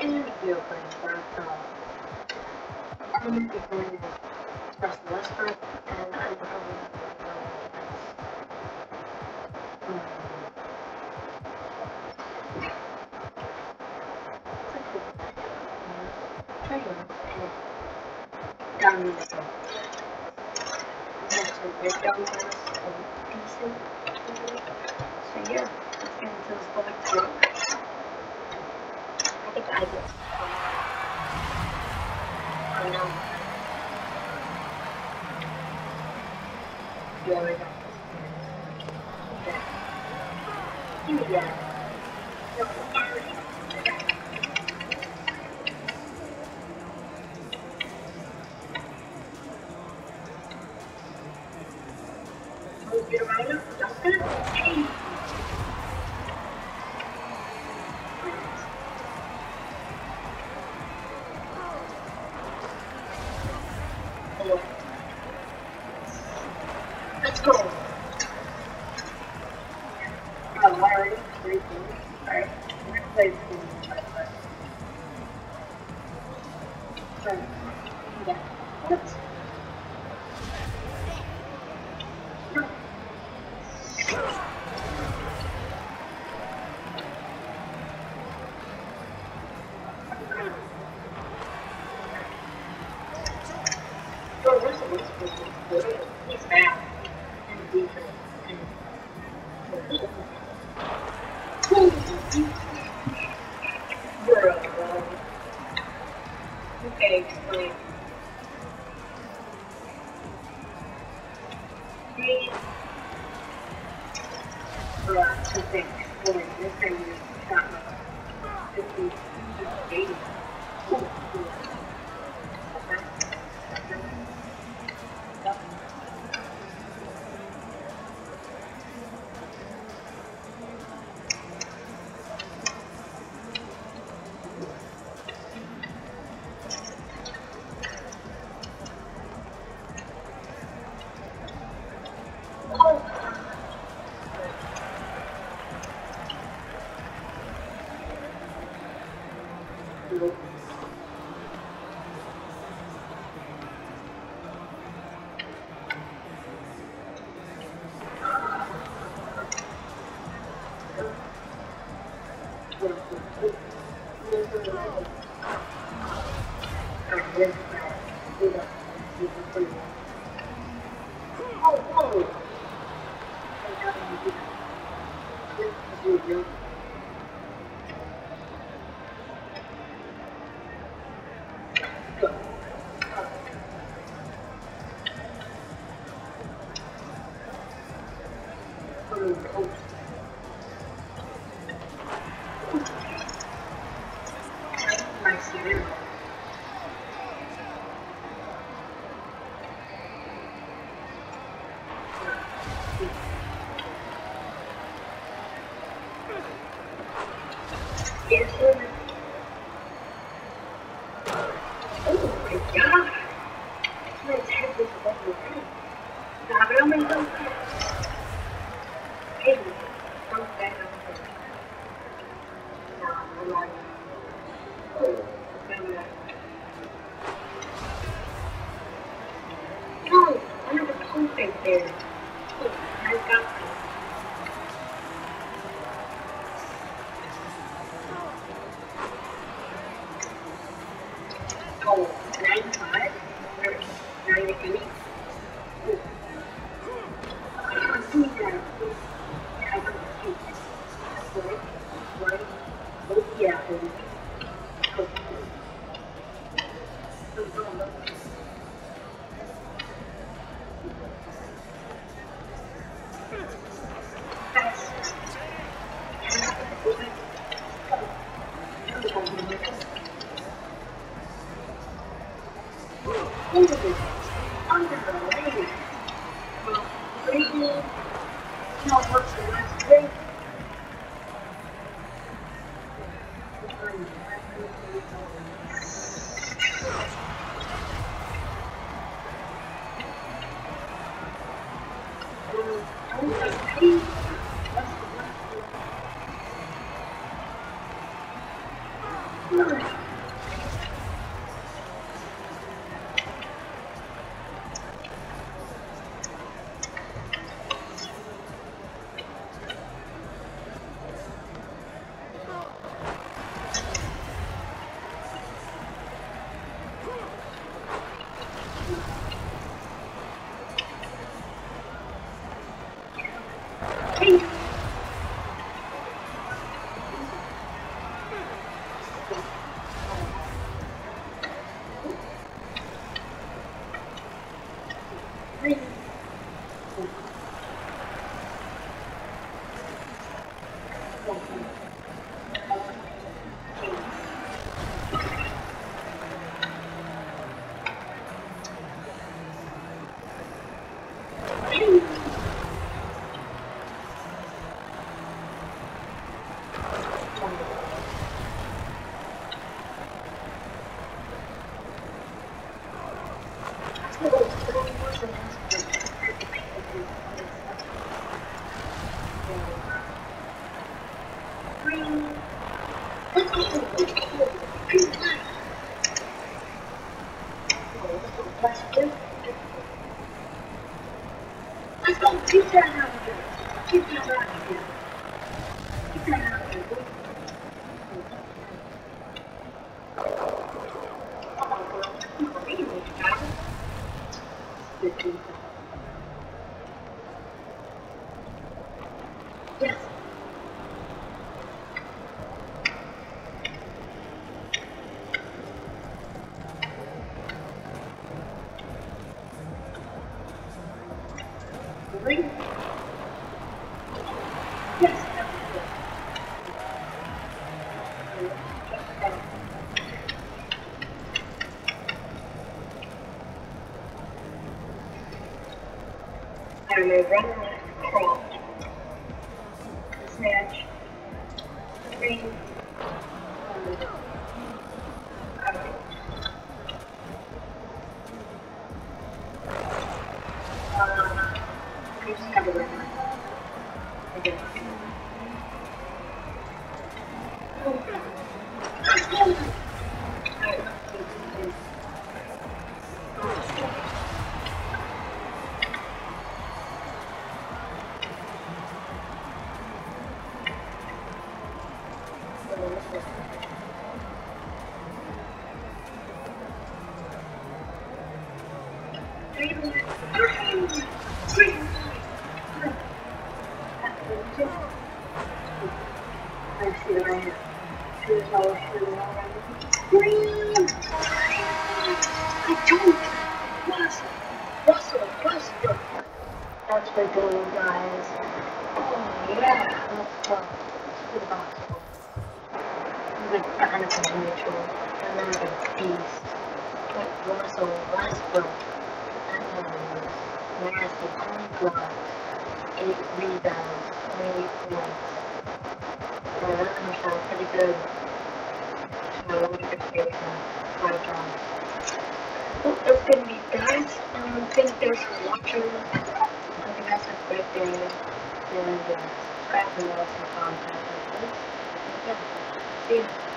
in the video playing Blacktop, I'm going to be playing Westbrook, and I'm probably going to go down in the show. Actually, they're down there, decent. So yeah, let's get into this Blacktop. I think I get oh no. Yeah, we got this. Give me that. No, get a rider for Justin? Hey! Let's go! Oh, already? 3 games? Alright, we're gonna play this game. So, yeah. What? He's bad. And defense. Bro. Okay, explain. Hey. Bro, I think explain. This thing is not 50, 80. Oh my god! Let's have this level 2. How many times? Hey, don't back up. No, I'm no, I have a perfect there. I got this. Oh, 95? Or 98? Oh. I can't see that. Yeah, I don't see it. Right? Oh, yeah, baby. Oh. Under the lady. Well, Brittany, no, works for Westbrook. Let's go. Keep that out of here. Keep that out of here. Keep that out of here. Yes. Really? Yes. I may run left, crawl, snatch, screen, I just have a run. Again. Westbrook. That's the goal, guys. Oh yeah, let's go. Good basketball. Good Donovan neutral. Another beast. Like Russell Westbrook. Nasty 20 blocks. 8 rebounds. 28 points. Yeah, that number sounds pretty good. So I like the creation. Great job. Well, that's gonna be guys. Thank you guys for watching. I hope you guys have a great day. And subscribe and like and comment. Yeah. See you.